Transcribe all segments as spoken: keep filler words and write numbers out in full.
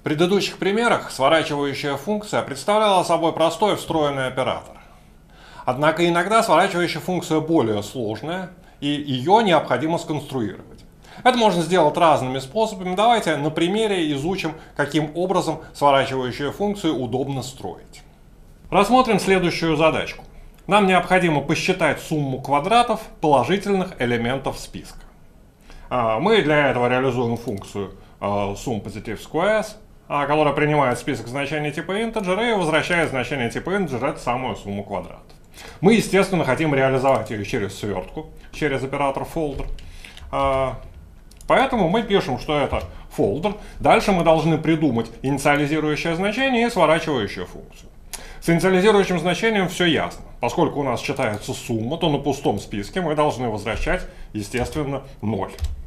В предыдущих примерах сворачивающая функция представляла собой простой встроенный оператор. Однако иногда сворачивающая функция более сложная, и ее необходимо сконструировать. Это можно сделать разными способами. Давайте на примере изучим, каким образом сворачивающую функцию удобно строить. Рассмотрим следующую задачку. Нам необходимо посчитать сумму квадратов положительных элементов списка. Мы для этого реализуем функцию SumPositiveSquares, которая принимает список значений типа integer и возвращает значение типа integer, эту самую сумму квадратов. Мы, естественно, хотим реализовать ее через свертку, через оператор folder. Поэтому мы пишем, что это folder. Дальше мы должны придумать инициализирующее значение и сворачивающую функцию. С инициализирующим значением все ясно. Поскольку у нас считается сумма, то на пустом списке мы должны возвращать, естественно, ноль.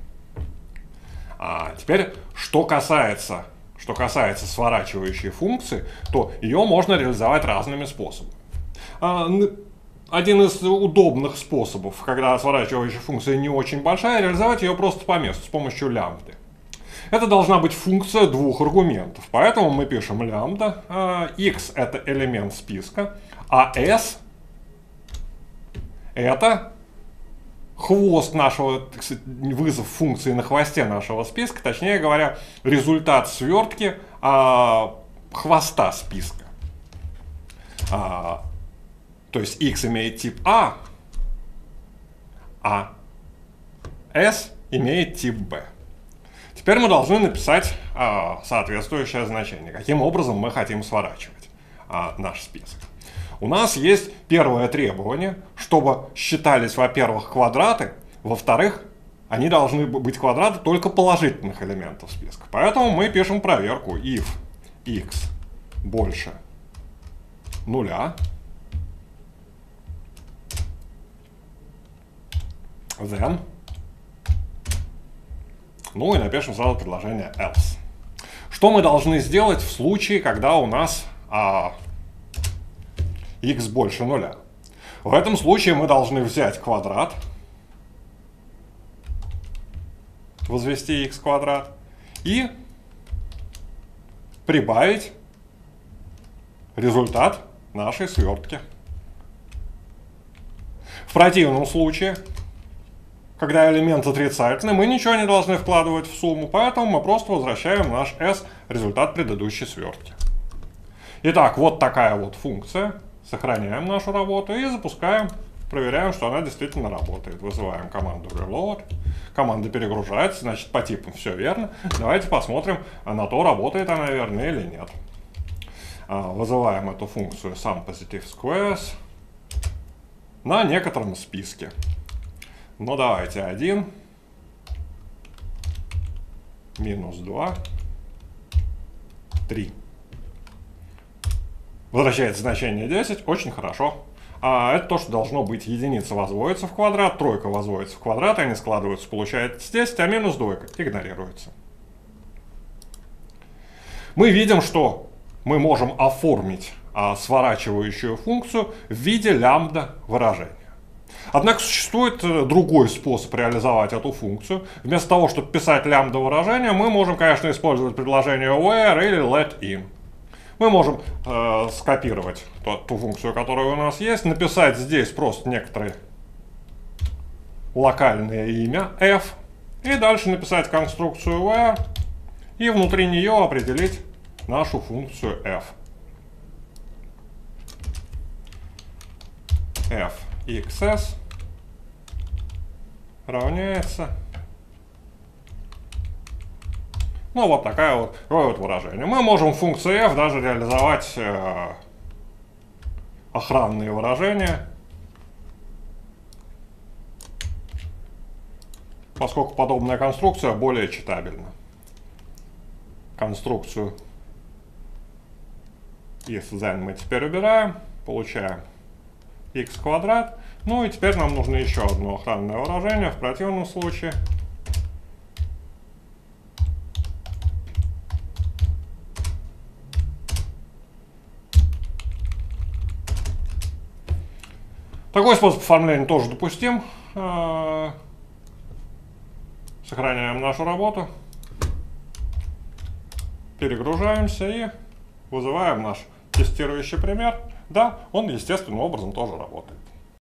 А теперь, что касается, что касается сворачивающей функции, то ее можно реализовать разными способами. Один из удобных способов, когда сворачивающая функция не очень большая, реализовать ее просто по месту с помощью лямбды. Это должна быть функция двух аргументов, поэтому мы пишем лямбда. X это элемент списка, а S это хвост нашего, так сказать, вызов функции на хвосте нашего списка, точнее говоря, результат свертки а, хвоста списка. А, то есть X имеет тип A, а S имеет тип B. Теперь мы должны написать а, соответствующее значение, каким образом мы хотим сворачивать а, наш список. У нас есть первое требование, чтобы считались, во-первых, квадраты, во-вторых, они должны быть квадраты только положительных элементов списка. Поэтому мы пишем проверку if x больше нуля, then, ну и напишем сразу предложение else. Что мы должны сделать в случае, когда у нас а, x больше нуля? В этом случае мы должны взять квадрат, возвести x квадрат и прибавить результат нашей свертки. В противном случае, когда элемент отрицательный, мы ничего не должны вкладывать в сумму, поэтому мы просто возвращаем наш s, результат предыдущей свертки. Итак, вот такая вот функция. Сохраняем нашу работу и запускаем, проверяем, что она действительно работает. Вызываем команду reload, команда перегружается, значит по типам все верно. Давайте посмотрим на то, работает она верно или нет. Вызываем эту функцию SumPositiveSquares на некотором списке. Ну давайте один, минус два, три. Возвращается значение десять, очень хорошо. А это то, что должно быть. Единица возводится в квадрат, тройка возводится в квадрат, они складываются, получается десять, а минус двойка игнорируется. Мы видим, что мы можем оформить а, сворачивающую функцию в виде лямбда выражения. Однако существует другой способ реализовать эту функцию. Вместо того, чтобы писать лямбда выражение, мы можем, конечно, использовать предложение where или let-in. Мы можем э, скопировать ту, ту функцию, которая у нас есть, написать здесь просто некоторое локальное имя f, и дальше написать конструкцию where, и внутри нее определить нашу функцию f. f(xs) равняется... Ну, вот такая вот, такое вот выражение. Мы можем в функции f даже реализовать э, охранные выражения, поскольку подобная конструкция более читабельна. Конструкцию if then мы теперь убираем, получаем x квадрат. Ну и теперь нам нужно еще одно охранное выражение. В противном случае такой способ оформления тоже допустим. Сохраняем нашу работу. Перегружаемся и вызываем наш тестирующий пример. Да, он естественным образом тоже работает.